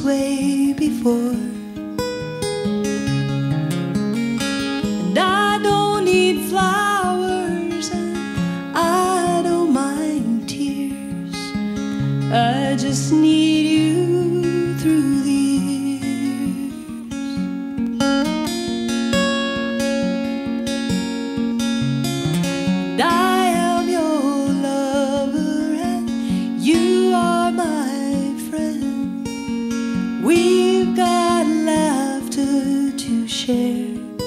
way before. And I don't need flowers, and I don't mind tears. I just need you through the years. And I am your lover, and you are my friend. We've got laughter to share.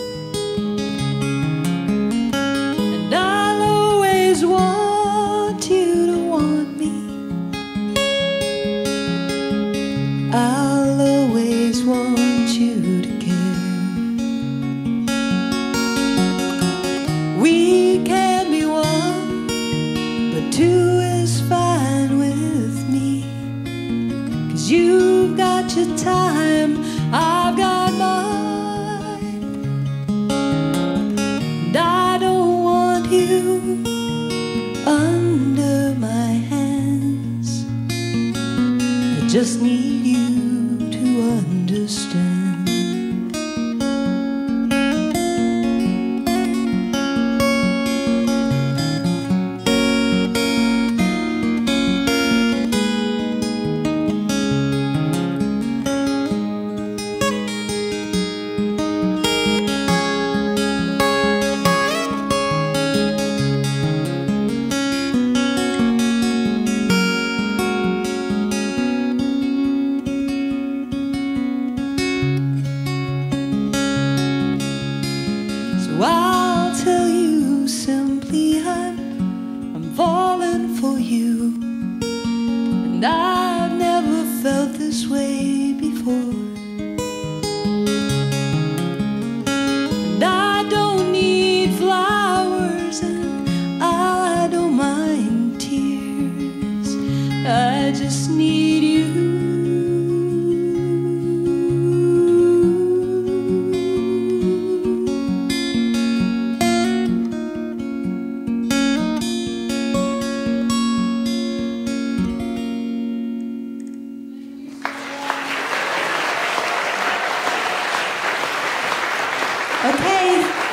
And I'll always want you to want me. I'll always want you to care. We can be one, but two is fine with me. 'Cause you've got your time, I've got mine. And I don't want you under my hands. I just need you to understand. So I'll tell you simply, I'm falling for you. And I've never felt this way before. And I don't need flowers, and I don't mind tears. I just need you. Okay.